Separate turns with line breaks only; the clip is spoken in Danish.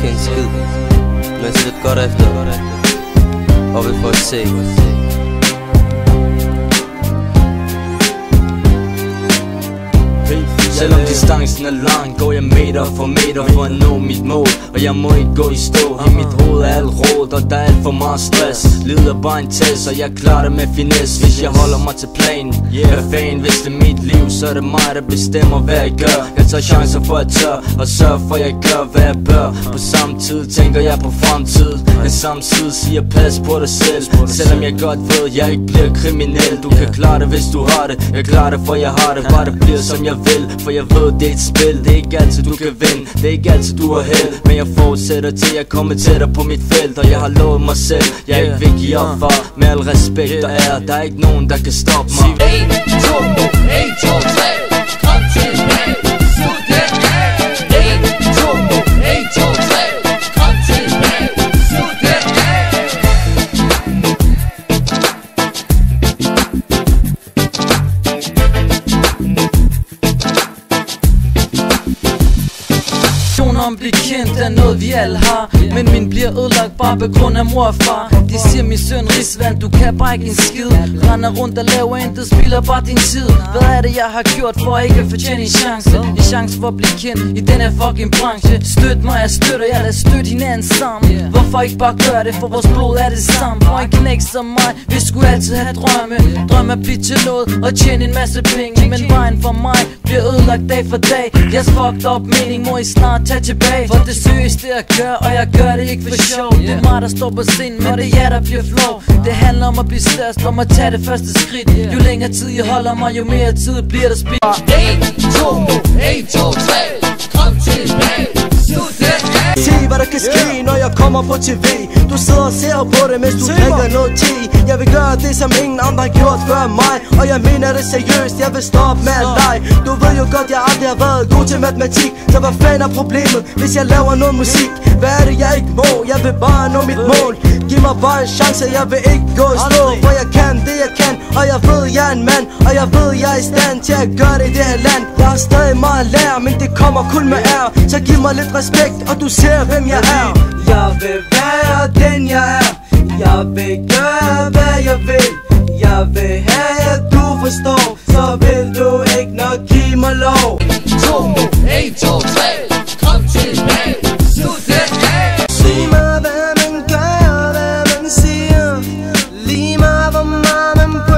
ikke en skid, men sæt godt efter, og vi får se.
Selvom distancen er lang, går jeg meter for meter for at nå mit mål. Og jeg må ikke gå i stå, i mit hoved er alt råd, og der er alt for meget stress. Lider bare en test, og jeg klarer det med finesse, hvis jeg holder mig til planen. Hvad fanden, hvis det er mit liv, så er det mig, der bestemmer hvad jeg gør. Jeg tager chancer for at tør, og sørger for at jeg gør hvad jeg bør. På samme tid tænker jeg på fremtid, men samtidig siger pas på dig selv. Selvom jeg godt ved, jeg ikke bliver kriminel. Du kan klare det, hvis du har det, jeg klarer det, for jeg har det. Bare det bliver som jeg vil, for jeg ved det er et spil. Det er ikke altid du kan vinde, det er ikke altid du har held. Men jeg fortsætter til jeg kommer tættere på mit felt. Og jeg har lovet mig selv, jeg ikke vil give op for. Med al respekt og ære, der er ikke nogen der kan stoppe mig.
1, 2, 1, 2, 3, kom tilbage, sug den af. 1, 2, 1, 2, 3, kom tilbage, sug den af.
Om blive kendt er noget vi alle har, men min bliver ødelagt bare på grund af mor og far. De siger min søn Risvand, du kan bare ikke en skid. Render rundt og laver intet, spilder bare din tid. Hvad er det jeg har gjort for ikke at fortjene en chance? En chance for at blive kendt i den her fucking branche. Støt mig, jeg støtter jer, lad støtte hinanden sammen. Hvorfor ikke bare gøre det, for vores blod er det samme. For en knæk som mig, vi skulle altid have drømme. Drømme at blive til noget og tjene en masse penge. Men vejen for mig bliver ødelagt dag for dag. Jeres fucked up mening må I snart tage tilbage. For det seriøst det jeg gør, og jeg gør det ikke for sjov. Det er mig der står på scenen, men det er jer der bliver flov. Det handler om at blive størst, om at tage det første skridt. Jo længere tid jeg holder mig, jo mere tid bliver der spild.
1, 2, 1, 2, 3, kom tilbage, sug den af.
Se hvad der kan ske, når jeg kommer på tv. Du sidder og ser på det, mens du drikker noget te. Jeg vil gøre det, som ingen andre har gjort før mig. Og jeg mener det seriøst, jeg vil stoppe med at lege. Du ved jo godt, jeg aldrig har været god til matematik. Så hvad fanden er problemet, hvis jeg laver noget musik? Hvad er det jeg ikke må? Jeg vil bare nå mit mål. Giv mig bare en chance, jeg vil ikke gå i stå. For jeg kan det jeg kan, og jeg ved jeg er en mand. Og jeg ved jeg er i stand til at gøre det i det her land. Jeg har stadig meget at lære, men det kommer kun med ære. Så giv mig lidt respekt, og du ser hvem jeg er. Jeg vil være den jeg er. Jeg vil gøre hvad jeg vil. Jeg vil have at du forstår. Så vil du ikke nok give mig lov.
2, 1, 2, 3, kom tilbage, sug den af.
Sig mig hvad man gør, hvad man siger. Lige meget hvor meget man